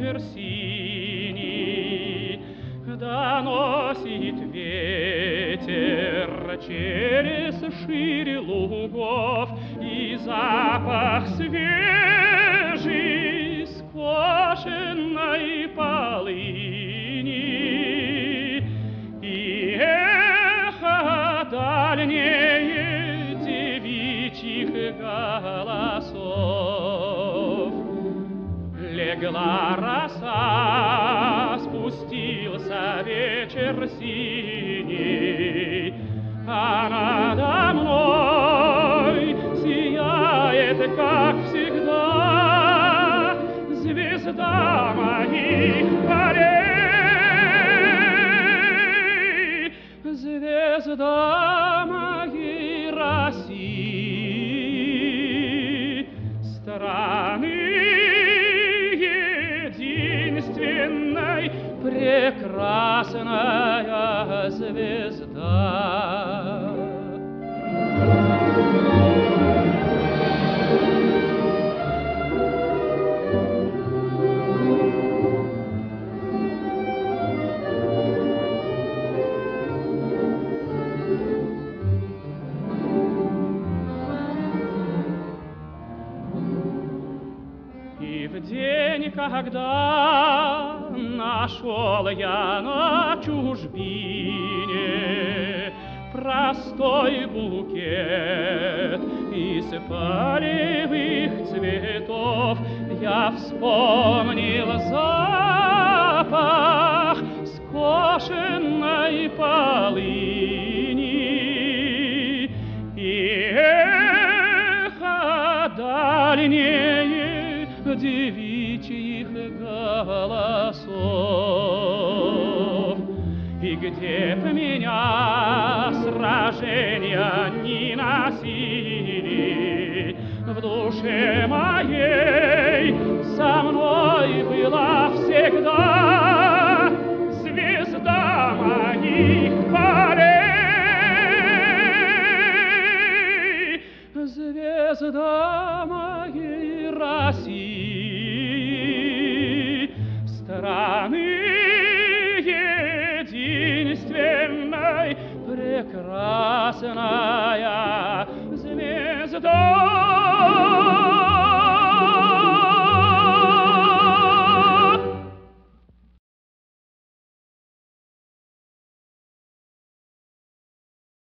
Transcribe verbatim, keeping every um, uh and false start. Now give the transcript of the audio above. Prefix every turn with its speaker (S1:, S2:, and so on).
S1: вечер синий доносит ветер через шире лугов, и запах свежий скошенной полыни, и эхо дальнее девичьих голосов. Легла роса, спустился вечер синий, а надо мной сияет, как всегда, звезда моих полей, звезда моей России, страны единственной, прекрасная звезда. И в день, когда нашел я на чужбине простой букет из полевых цветов, я вспомнил запах скошенной полыни, и эхо дальнее девичьих голосов. И где б меня сражения не носили, в душе моей со мной была всегда звезда моих полей, звезда моей России, страны единственной, прекрасной